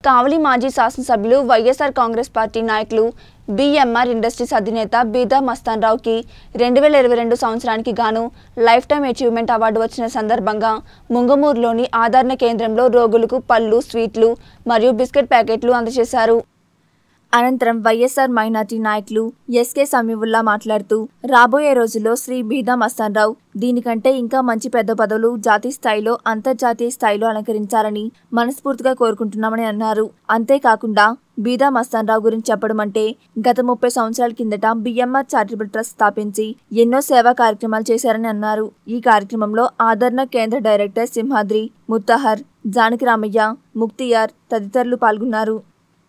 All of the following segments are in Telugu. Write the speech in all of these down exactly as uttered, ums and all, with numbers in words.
కావలి మాజీ శాసనసభ్యులు వైఎస్ఆర్ కాంగ్రెస్ పార్టీ నాయకులు బిఎంఆర్ ఇండస్ట్రీస్ అధినేత బీదా మస్తాన్ రావుకి రెండు వేల ఇరవై రెండు సంవత్సరానికి గాను లైఫ్ టైమ్ అచీవ్మెంట్ అవార్డు వచ్చిన సందర్భంగా ముంగమూరులోని ఆదరణ కేంద్రంలో రోగులకు పళ్ళు, స్వీట్లు మరియు బిస్కెట్ ప్యాకెట్లు అందజేశారు. అనంతరం వైఎస్ఆర్ మైనార్టీ నాయకులు ఎస్కే సమీవుల్లా మాట్లాడుతూ రాబోయే రోజుల్లో శ్రీ బీదా మస్తాన్ రావు దీనికంటే ఇంకా మంచి పెద్ద పదవులు జాతీయ స్థాయిలో, అంతర్జాతీయ స్థాయిలో అలంకరించాలని మనస్ఫూర్తిగా కోరుకుంటున్నామని అన్నారు. అంతేకాకుండా బీదా మస్తాన్ రావు గురించి చెప్పడం అంటే గత ముప్పై సంవత్సరాల కిందట బిఎంఆర్ చారిటబుల్ ట్రస్ట్ స్థాపించి ఎన్నో సేవా కార్యక్రమాలు చేశారని అన్నారు. ఈ కార్యక్రమంలో ఆదరణ కేంద్ర డైరెక్టర్ సింహాద్రి, ముత్తహర్, జానకి రామయ్య, ముక్తియార్ తదితరులు పాల్గొన్నారు.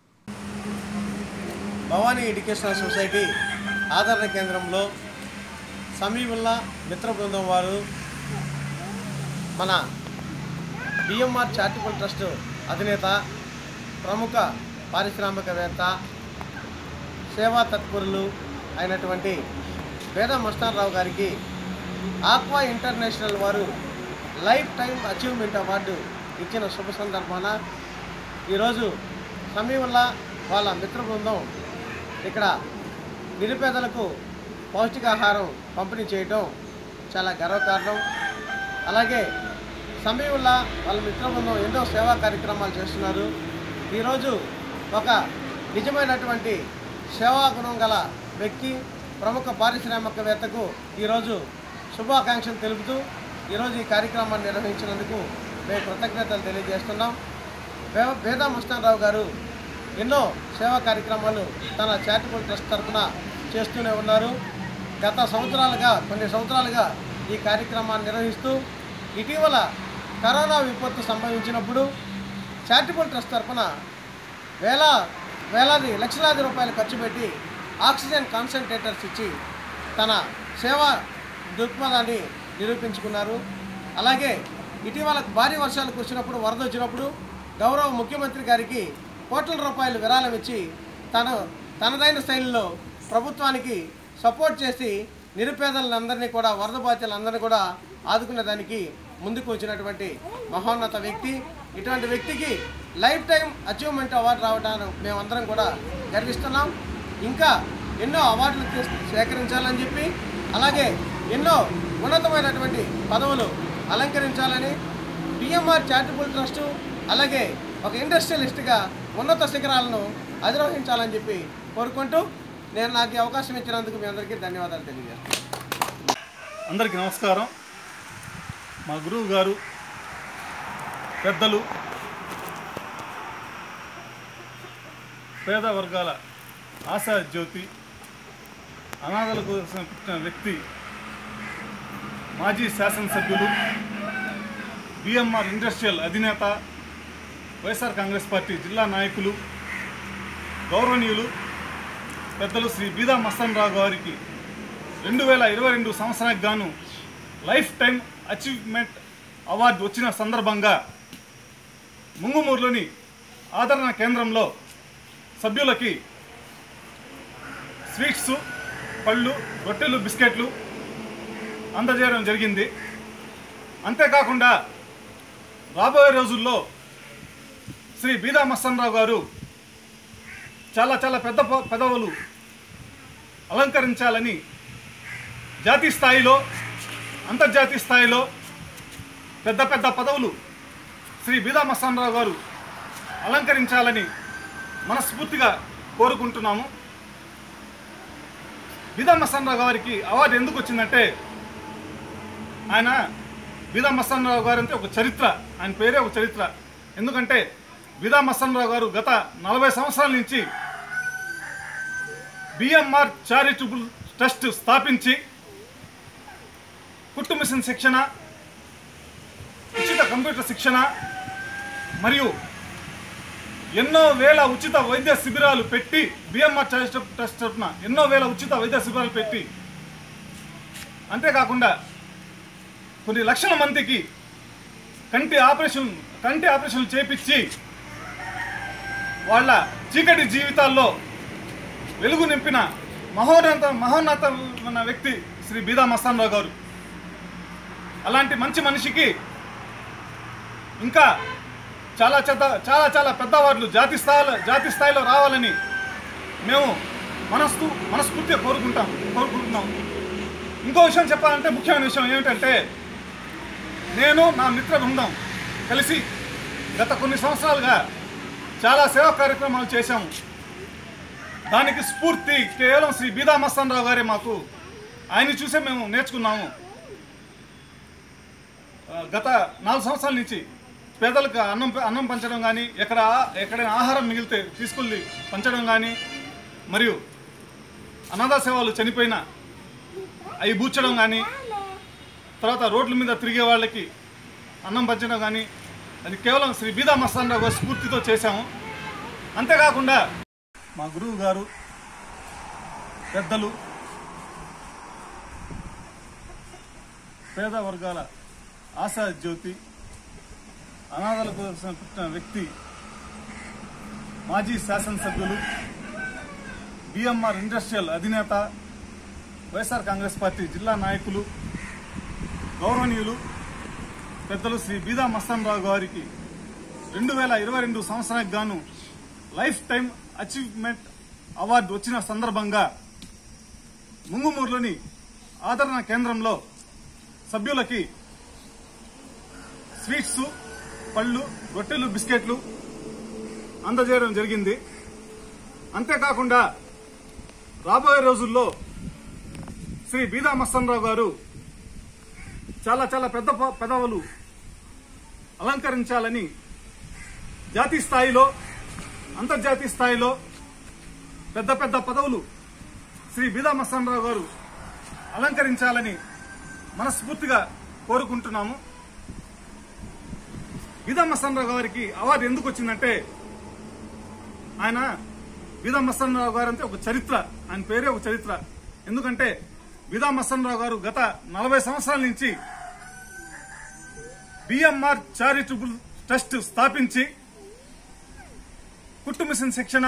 భవానీ ఎడ్యుకేషనల్ సొసైటీ ఆదరణ కేంద్రంలో సమీవుల్లా మిత్ర బృందం వారు మన బిఎంఆర్ చారిటబుల్ ట్రస్ట్ అధినేత, ప్రముఖ పారిశ్రామికవేత్త, సేవా తత్పరులు అయినటువంటి బీదా మస్తాన్ రావు గారికి ఆక్వా ఇంటర్నేషనల్ వారు లైఫ్ టైమ్ అచీవ్మెంట్ అవార్డు ఇచ్చిన శుభ సందర్భాన ఈరోజు సమీవుల్లా వాళ్ళ మిత్ర బృందం ఇక్కడ నిరుపేదలకు పౌష్టికాహారం పంపిణీ చేయడం చాలా గర్వకారణం. అలాగే సమీవుల్లా వాళ్ళ మిత్ర బృందం ఎన్నో సేవా కార్యక్రమాలు చేస్తున్నారు. ఈరోజు ఒక నిజమైనటువంటి సేవా గుణం గల వ్యక్తి, ప్రముఖ పారిశ్రామికవేత్తకు ఈరోజు శుభాకాంక్షలు తెలుపుతూ ఈరోజు ఈ కార్యక్రమాన్ని నిర్వహించినందుకు మేము కృతజ్ఞతలు తెలియజేస్తున్నాం. బీదా మస్తాన్ రావు గారు ఎన్నో సేవా కార్యక్రమాలు తన చారిటబుల్ ట్రస్ట్ తరఫున చేస్తూనే ఉన్నారు. గత సంవత్సరాలుగా కొన్ని సంవత్సరాలుగా ఈ కార్యక్రమాన్ని నిర్వహిస్తూ ఇటీవల కరోనా విపత్తు సంభవించినప్పుడు చారిటబుల్ ట్రస్ట్ తరఫున వేల వేలాది లక్షలాది రూపాయలు ఖర్చు పెట్టి ఆక్సిజన్ కాన్సన్ట్రేటర్స్ ఇచ్చి తన సేవా దృక్పథాన్ని నిరూపించుకున్నారు. అలాగే ఇటీవల భారీ వర్షాలు కురిసినప్పుడు, వరద వచ్చినప్పుడు గౌరవ ముఖ్యమంత్రి గారికి కోట్ల రూపాయలు విరాళం ఇచ్చి తను తనదైన శైలిలో ప్రభుత్వానికి సపోర్ట్ చేసి నిరుపేదలందరినీ కూడా, వరద బాధితులందరినీ కూడా ఆదుకునేదానికి ముందుకు వచ్చినటువంటి మహోన్నత వ్యక్తి. ఇటువంటి వ్యక్తికి లైఫ్ టైం అచీవ్మెంట్ అవార్డు రావడానికి మేమందరం కూడా గర్విస్తున్నాం. ఇంకా ఎన్నో అవార్డులు సేకరించాలని చెప్పి, అలాగే ఎన్నో ఉన్నతమైనటువంటి పదవులు అలంకరించాలని బిఎంఆర్ చారిటబుల్ ట్రస్టు అలాగే ఒక ఇండస్ట్రియలిస్ట్గా ఉన్నత శిఖరాలను అధిరోహించాలని చెప్పి కోరుకుంటూ నేను నాకు అవకాశం ఇచ్చినందుకు మీ అందరికీ ధన్యవాదాలు తెలియజేస్తాను. అందరికీ నమస్కారం. మా గురువు గారు, పెద్దలు, పేద వర్గాల ఆశా జ్యోతి, అనాథల కోసం పుట్టిన వ్యక్తి, మాజీ శాసనసభ్యులు, బిఎంఆర్ ఇండస్ట్రియల్ అధినేత, వైఎస్ఆర్ కాంగ్రెస్ పార్టీ జిల్లా నాయకులు, గౌరవనీయులు పెద్దలు శ్రీ బీదా మస్తాన్ రావు గారికి రెండు వేల ఇరవై రెండు సంవత్సరానికి గాను లైఫ్ టైం అచీవ్మెంట్ అవార్డు వచ్చిన సందర్భంగా ముంగుమూరులోని ఆదరణ కేంద్రంలో సభ్యులకి స్వీట్స్, పళ్ళు, రొట్టెలు, బిస్కెట్లు అందజేయడం జరిగింది. అంతేకాకుండా రాబోయే రోజుల్లో శ్రీ బీదా మస్తాన్ రావు గారు చాలా చాలా పెద్ద పదవులు అలంకరించాలని జాతీయ స్థాయిలో, అంతర్జాతీయ స్థాయిలో పెద్ద పెద్ద పదవులు శ్రీ బీదా మస్తాన్ రావు గారు అలంకరించాలని మనస్ఫూర్తిగా కోరుకుంటున్నాము. బీదా మస్తాన్ రావు గారికి అవార్డు ఎందుకు వచ్చిందంటే, ఆయన బీదా మస్తాన్ రావు గారు అంటే ఒక చరిత్ర, ఆయన పేరే ఒక చరిత్ర. ఎందుకంటే బీదా మస్తాన్ రావు గారు గత నలభై సంవత్సరాల నుంచి బిఎంఆర్ చారిటబుల్ ట్రస్ట్ స్థాపించి కుట్టు మిషన్ శిక్షణ, ఉచిత కంప్యూటర్ శిక్షణ మరియు ఎన్నో వేల ఉచిత వైద్య శిబిరాలు పెట్టి, బిఎంఆర్ చారిటబుల్ ట్రస్ట్ తరఫున ఎన్నో వేల ఉచిత వైద్య శిబిరాలు పెట్టి, అంతేకాకుండా కొన్ని లక్షల మందికి కంటి ఆపరేషన్ కంటి ఆపరేషన్లు చేపించి వాళ్ళ చీకటి జీవితాల్లో వెలుగు నింపిన మహోన్నత మహోన్నతమైన వ్యక్తి శ్రీ బీదా మస్తాన్ రావు గారు. అలాంటి మంచి మనిషికి ఇంకా చాలా చెత్త చాలా చాలా పెద్ద అవార్డులు జాతి స్థాయిలో జాతి స్థాయిలో రావాలని మేము మనస్సు మనస్ఫూర్తిగా కోరుకుంటాం కోరుకుంటున్నాం ఇంకో విషయం చెప్పాలంటే ముఖ్యమైన విషయం ఏమిటంటే నేను నా మిత్ర బృందం కలిసి గత కొన్ని సంవత్సరాలుగా చాలా సేవా కార్యక్రమాలు చేశాము. దానికి స్ఫూర్తి కేవలం శ్రీ బీదా మస్తాన్ రావు గారే. మాకు ఆయన చూసే మేము నేర్చుకున్నాము. గత నాలుగు సంవత్సరాల నుంచి పేదలకు అన్నం అన్నం పంచడం కానీ, ఎక్కడ ఎక్కడైనా ఆహారం మిగిలితే తీసుకెళ్ళి పంచడం కానీ, మరియు అనాథ సేవలు చనిపోయిన అవి బూచడం కానీ, తర్వాత రోడ్ల మీద తిరిగే వాళ్ళకి అన్నం పంచడం కానీ, అది కేవలం శ్రీ బీదా మస్తాన్ రావు గారి స్ఫూర్తితో చేశాము. అంతేకాకుండా మా గురువు గారు పెద్దలు పేద వర్గాల ఆశా జ్యోతి అనాథల కోసం పుట్టిన వ్యక్తి మాజీ శాసనసభ్యులు బిఎంఆర్ ఇండస్ట్రియల్ అధినేత వైఎస్ఆర్ కాంగ్రెస్ పార్టీ జిల్లా నాయకులు గౌరవనీయులు పెద్దలు శ్రీ బీదా మస్తాన్ రావు గారికి రెండు వేల ఇరవై రెండు సంవత్సరానికి గాను లైఫ్ టైం అచీవ్మెంట్ అవార్డు వచ్చిన సందర్భంగా ముంగుమూరులోని ఆదరణ కేంద్రంలో సభ్యులకి స్వీట్స్, పళ్ళు, రొట్టెలు, బిస్కెట్లు అందజేయడం జరిగింది. అంతేకాకుండా రాబోయే రోజుల్లో శ్రీ బీదా మస్తాన్ రావు గారు చాలా చాలా పెద్ద పెదవులు అలంకరించాలని జాతీయ స్థాయిలో, అంతర్జాతీయ స్థాయిలో పెద్ద పెద్ద పదవులు శ్రీ బీదా మస్తాన్ రావు గారు అలంకరించాలని మనస్ఫూర్తిగా కోరుకుంటున్నాము. బీదా మస్తాన్ రావు గారికి అవార్డు ఎందుకు వచ్చిందంటే, ఆయన బీదా మస్తాన్ రావు గారు అంటే ఒక చరిత్ర, ఆయన పేరే ఒక చరిత్ర. ఎందుకంటే బీదా మస్తాన్ రావు గారు గత నలభై సంవత్సరాల నుంచి బిఎంఆర్ చారిటబుల్ ట్రస్ట్ స్థాపించి కుట్టు మిషన్ శిక్షణ,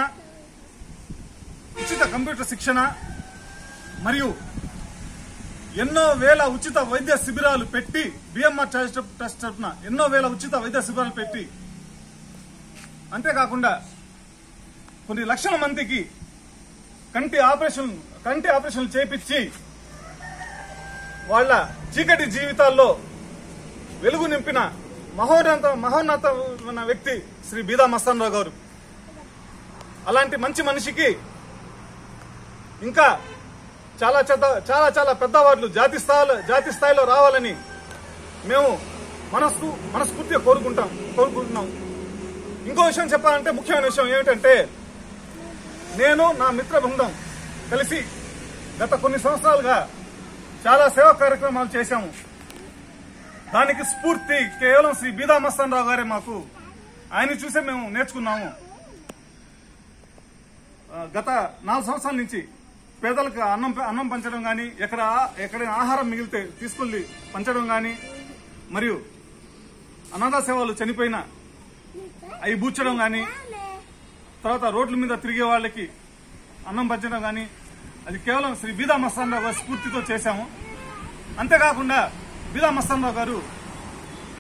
ఉచిత కంప్యూటర్ శిక్షణ మరియు ఎన్నో వేల ఉచిత వైద్య శిబిరాలు పెట్టి, బిఎంఆర్ చారిటబుల్ ట్రస్ట్ తరఫున ఎన్నో వేల ఉచిత వైద్య శిబిరాలు పెట్టి, అంతేకాకుండా కొన్ని లక్షల మందికి కంటి ఆపరేషన్ కంటి ఆపరేషన్లు చేపించి వాళ్ళ చీకటి జీవితాల్లో వెలుగు నింపిన మహోన్నత మహోన్నతమైన వ్యక్తి శ్రీ బీదా మస్తాన్ రావు గారు. అలాంటి మంచి మనిషికి ఇంకా చాలా చాలా చాలా పెద్ద అవార్డులు జాతి స్థాయిలో జాతి స్థాయిలో రావాలని మేము మనస్సు మనస్ఫూర్తిగా కోరుకుంటాం కోరుకుంటున్నాం ఇంకో విషయం చెప్పాలంటే ముఖ్యమైన విషయం ఏమిటంటే, నేను నా మిత్ర బృందం కలిసి గత కొన్ని సంవత్సరాలుగా చాలా సేవా కార్యక్రమాలు చేశాము. దానికి స్ఫూర్తి కేవలం శ్రీ బీదా మస్తాన్ రావు గారే. మాకు ఆయన చూసే మేము నేర్చుకున్నాము. గత నాలుగు సంవత్సరాల నుంచి పేదలకు అన్నం అన్నం పంచడం కానీ, ఎక్కడ ఎక్కడైనా ఆహారం మిగిలితే తీసుకెళ్లి పంచడం కానీ, మరియు అనాథ సేవలు చనిపోయిన అవి బూచడం కానీ, తర్వాత రోడ్ల మీద తిరిగే వాళ్ళకి అన్నం పంచడం కానీ, అది కేవలం శ్రీ బీదా మస్తాన్ రావు గారి స్ఫూర్తితో చేశాము. అంతేకాకుండా బీదా మస్తాన్ రావు గారు